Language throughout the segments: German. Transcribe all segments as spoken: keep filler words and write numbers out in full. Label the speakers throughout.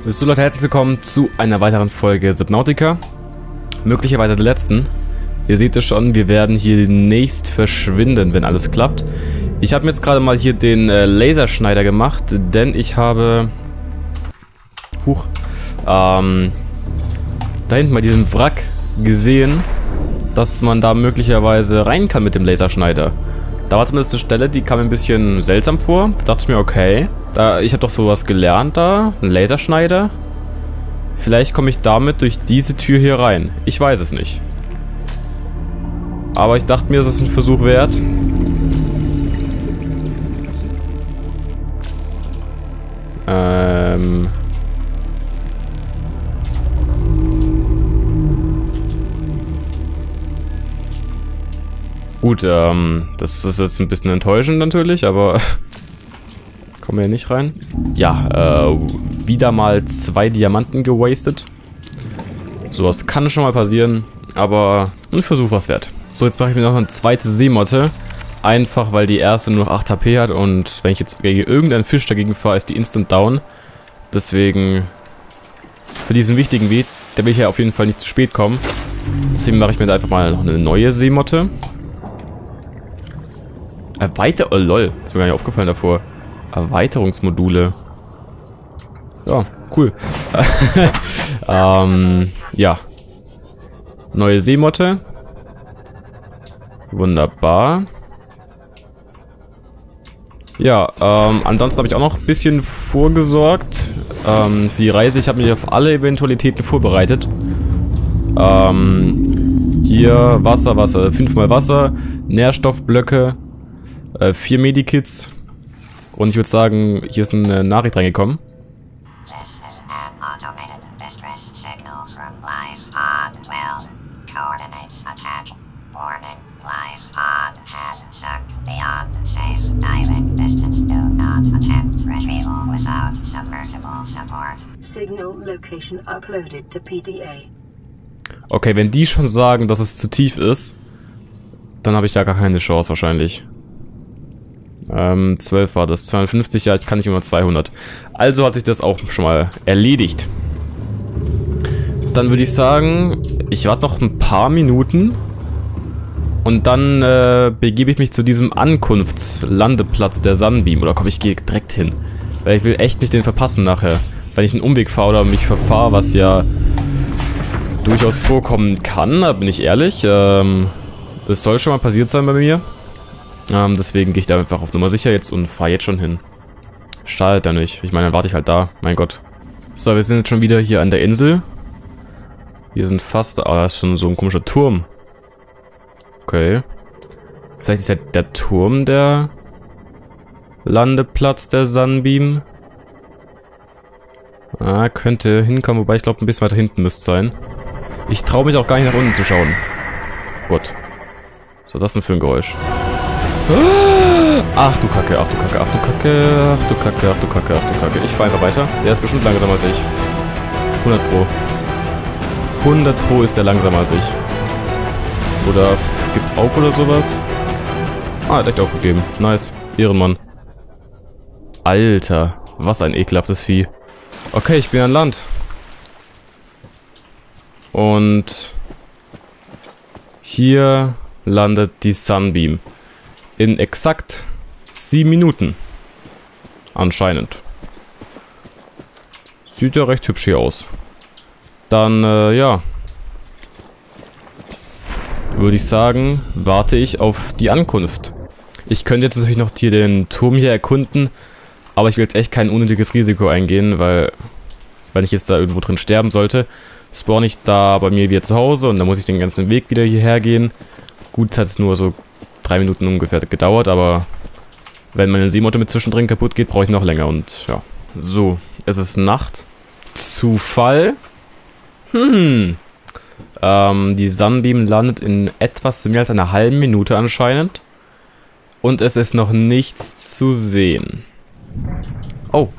Speaker 1: So Leute, herzlich willkommen zu einer weiteren Folge Subnautica. Möglicherweise der letzten. Ihr seht es schon, wir werden hier demnächst verschwinden, wenn alles klappt. Ich habe mir jetzt gerade mal hier den äh, Laserschneider gemacht, denn ich habe... Huch. Ähm, da hinten bei diesem Wrack gesehen, dass man da möglicherweise rein kann mit dem Laserschneider. Da war zumindest eine Stelle, die kam mir ein bisschen seltsam vor. Da dachte ich mir, okay, da, ich habe doch sowas gelernt da, ein Laserschneider. Vielleicht komme ich damit durch diese Tür hier rein. Ich weiß es nicht. Aber ich dachte mir, es ist ein Versuch wert. Ähm... Gut, ähm, das ist jetzt ein bisschen enttäuschend natürlich, aber kommen wir hier nicht rein. Ja, äh, wieder mal zwei Diamanten gewastet. Sowas kann schon mal passieren, aber ein Versuch was wert. So, jetzt mache ich mir noch eine zweite Seemotte. Einfach, weil die erste nur noch acht H P hat und wenn ich jetzt gegen irgendeinen Fisch dagegen fahre, ist die instant down. Deswegen, für diesen wichtigen Weg, der will ich ja auf jeden Fall nicht zu spät kommen. Deswegen mache ich mir da einfach mal noch eine neue Seemotte. Erweiter... Oh lol, ist mir gar nicht aufgefallen davor. Erweiterungsmodule. Ja, cool. ähm, ja. Neue Seemotte. Wunderbar. Ja, ähm, ansonsten habe ich auch noch ein bisschen vorgesorgt. Ähm, für die Reise. Ich habe mich auf alle Eventualitäten vorbereitet. Ähm, hier Wasser, Wasser, fünfmal Wasser, Nährstoffblöcke, äh, vier Medikits. Und ich würde sagen, hier ist eine Nachricht reingekommen. Okay, wenn die schon sagen, dass es zu tief ist, dann habe ich da gar keine Chance wahrscheinlich. Ähm, zwölf war das, zweihundertfünfzig, ja, ich kann nicht immer zweihundert. Also hat sich das auch schon mal erledigt. Dann würde ich sagen, ich warte noch ein paar Minuten und dann äh, begebe ich mich zu diesem Ankunftslandeplatz der Sunbeam. Oder komm, ich gehe direkt hin. Weil ich will echt nicht den verpassen nachher. Wenn ich einen Umweg fahre oder mich verfahre, was ja durchaus vorkommen kann, da bin ich ehrlich. Ähm, das soll schon mal passiert sein bei mir. Ähm, deswegen gehe ich da einfach auf Nummer sicher jetzt und fahre jetzt schon hin. Schadet da nicht. Ich meine, dann warte ich halt da. Mein Gott. So, wir sind jetzt schon wieder hier an der Insel. Wir sind fast... Ah, da ist schon so ein komischer Turm. Okay. Vielleicht ist ja der Turm der Landeplatz der Sunbeam. Ah, könnte hinkommen, wobei ich glaube, ein bisschen weiter hinten müsste es sein. Ich traue mich auch gar nicht nach unten zu schauen. Gut. Was war das denn für ein Geräusch? Ach du Kacke, ach du Kacke, ach du Kacke, ach du Kacke, ach du Kacke, ach du Kacke. Ich fahre einfach weiter. Der ist bestimmt langsamer als ich. hundert Pro. hundert Pro ist der langsamer als ich. Oder gibt auf oder sowas. Ah, hat echt aufgegeben. Nice. Ehrenmann. Alter, was ein ekelhaftes Vieh. Okay, ich bin an Land. Und hier landet die Sunbeam. In exakt sieben Minuten. Anscheinend. Sieht ja recht hübsch hier aus. Dann, äh, ja. Würde ich sagen, warte ich auf die Ankunft. Ich könnte jetzt natürlich noch hier den Turm hier erkunden. Aber ich will jetzt echt kein unnötiges Risiko eingehen, weil, wenn ich jetzt da irgendwo drin sterben sollte, spawn ich da bei mir wieder zu Hause und dann muss ich den ganzen Weg wieder hierher gehen. Gut, es hat es nur so drei Minuten ungefähr gedauert, aber wenn meine Seemotte mit zwischendrin kaputt geht, brauche ich noch länger und ja. So, es ist Nacht. Zufall? Hm. Ähm, die Sunbeam landet in etwas mehr als einer halben Minute anscheinend. Und es ist noch nichts zu sehen. Oh.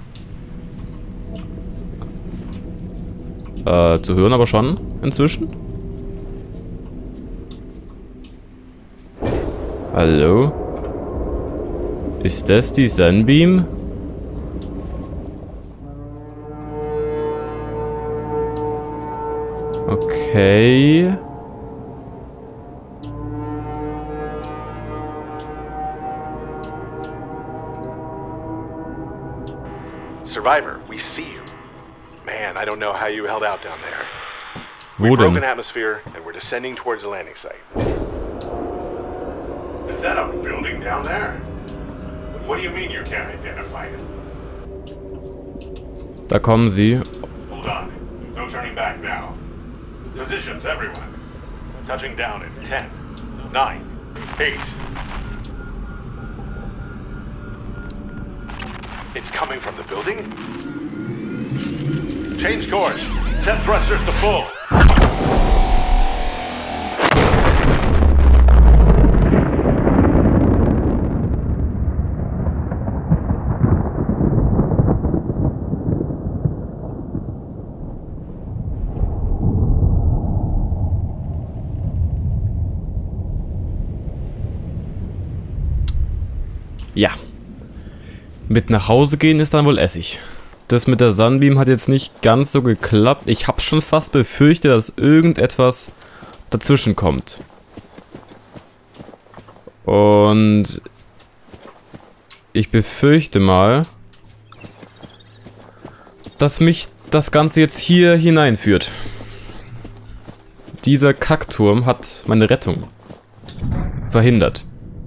Speaker 1: Äh, zu hören aber schon inzwischen. Hallo? Ist das die Sunbeam? Okay.
Speaker 2: Survivor, we see you. Man, I don't know how you held out down there.
Speaker 1: Wo
Speaker 2: We've
Speaker 1: denn?
Speaker 2: broken atmosphere and we're descending towards the landing site. Is that a building down there? What do you mean you can't identify it?
Speaker 1: Da kommen sie.
Speaker 2: Hold on. No turning back now. Positions, everyone. Touching down in ten, nine, eight. It's coming from the building? Change course. Set thrusters to full.
Speaker 1: Ja. Mit nach Hause gehen ist dann wohl Essig. Das mit der Sunbeam hat jetzt nicht ganz so geklappt. Ich habe schon fast befürchtet, dass irgendetwas dazwischen kommt. Und ich befürchte mal, dass mich das Ganze jetzt hier hineinführt. Dieser Kackturm hat meine Rettung verhindert.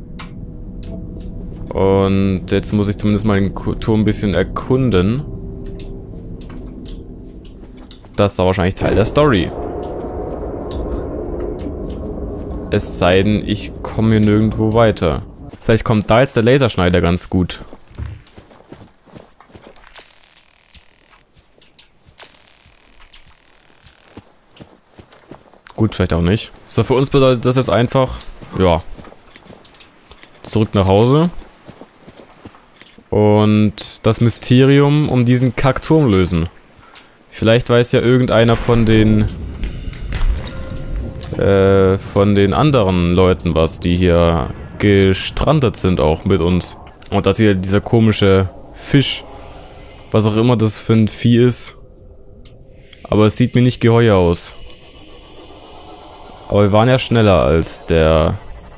Speaker 1: Und jetzt muss ich zumindest mal den Turm ein bisschen erkunden. Das war wahrscheinlich Teil der Story. Es sei denn, ich komme hier nirgendwo weiter. Vielleicht kommt da jetzt der Laserschneider ganz gut. Gut, vielleicht auch nicht. So, für uns bedeutet das jetzt einfach, ja, zurück nach Hause. Und das Mysterium um diesen Kackturm lösen. Vielleicht weiß ja irgendeiner von den äh, von den anderen Leuten was, die hier gestrandet sind auch mit uns. Und dass hier dieser komische Fisch, was auch immer das für ein Vieh ist. Aber es sieht mir nicht geheuer aus. Aber wir waren ja schneller als der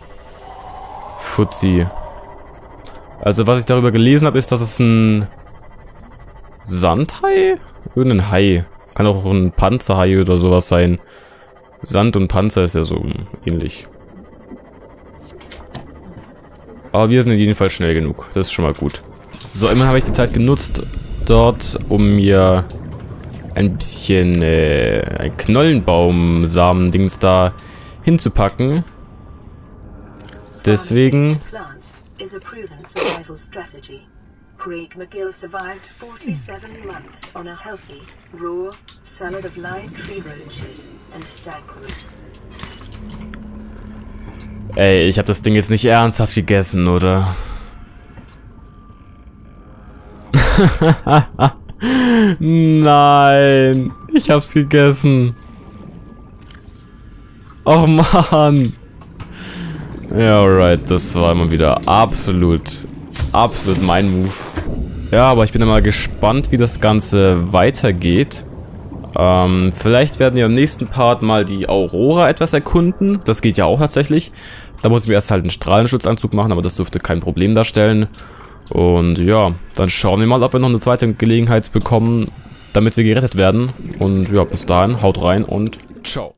Speaker 1: Fuzzi. Also was ich darüber gelesen habe, ist, dass es ein Sandhai? Irgendein Hai. Kann auch ein Panzerhai oder sowas sein. Sand und Panzer ist ja so ähnlich. Aber wir sind jedenfalls schnell genug. Das ist schon mal gut. So, immerhin habe ich die Zeit genutzt dort, um mir ein bisschen äh, ein Knollenbaum-Samen-Dings da hinzupacken. Deswegen...
Speaker 3: is a proven survival strategy. Craig McGill survived forty-seven months on a healthy, raw salad of live tree roaches and stagroot.
Speaker 1: Ey, ich habe das Ding jetzt nicht ernsthaft gegessen, oder? Nein, ich hab's gegessen. Oh Mann. Ja, alright, das war immer wieder absolut, absolut mein Move. Ja, aber ich bin mal gespannt, wie das Ganze weitergeht. Ähm, vielleicht werden wir im nächsten Part mal die Aurora etwas erkunden. Das geht ja auch tatsächlich. Da muss ich mir erst halt einen Strahlenschutzanzug machen, aber das dürfte kein Problem darstellen. Und ja, dann schauen wir mal, ob wir noch eine zweite Gelegenheit bekommen, damit wir gerettet werden. Und ja, bis dahin, haut rein und ciao.